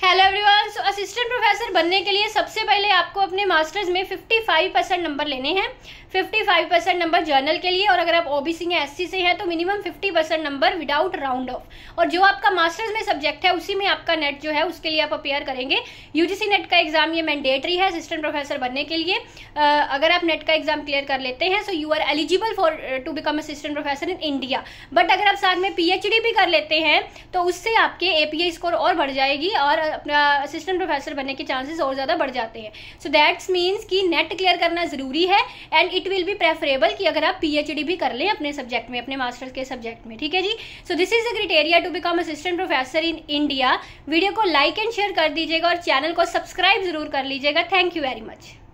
Hello everyone. So assistant professor बनने के लिए सबसे पहले आपको अपने मास्टर्स में 55% नंबर लेने हैं। 55% नंबर जर्नल के लिए, और अगर आप ओबीसी या एससी से हैं तो minimum 50% number without round off. और जो आपका मास्टर्स में सब्जेक्ट है उसी में आपका नेट जो है उसके लिए आप अपेयर करेंगे। यूजीसी नेट का एग्जाम ये मैंडेटरी है असिस्टेंट प्रोफेसर बनने के लिए। अगर आप नेट का एग्जाम क्लियर कर लेते हैं so you are eligible for to become assistant professor in India. But अगर आप साथ में पीएचडी भी कर लेते हैं तो उससे आपके एपीआई स्कोर और बढ़ जाएगी और अपना असिस्टेंट प्रोफेसर बनने के चांसेस और ज्यादा बढ़ जाते हैं। सो दैट्स मीन्स कि नेट क्लियर करना जरूरी है and it will be preferable कि अगर आप पीएचडी भी कर लें अपने सब्जेक्ट में, अपने मास्टर्स के सब्जेक्ट में। ठीक है जी। So this is the criteria to become assistant professor in India. Video को लाइक एंड शेयर कर दीजिएगा और चैनल को सब्सक्राइब जरूर कर लीजिएगा। Thank you very much.